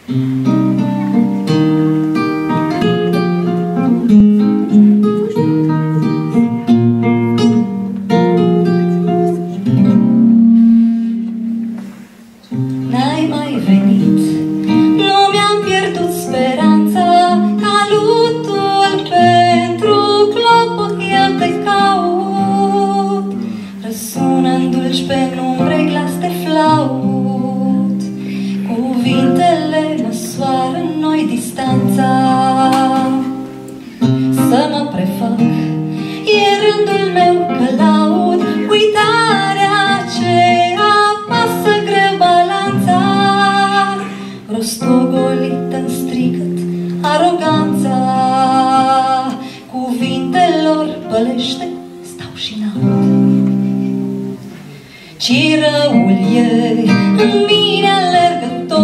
N-ai mai venit, nu mi-am pierdut speranța, ca lutul pentru clopot eu te caut. Răsună-n dulci penumbre glas de flaut, cuvintele măsoară în noi distanța. Să mă prefac, e rândul meu că laud uitarea ce apasă greu balanța. Rostogolită-n strigăt aroganța, cuvintelor pălește stau și n-aud. Ci răul e în mine alergător,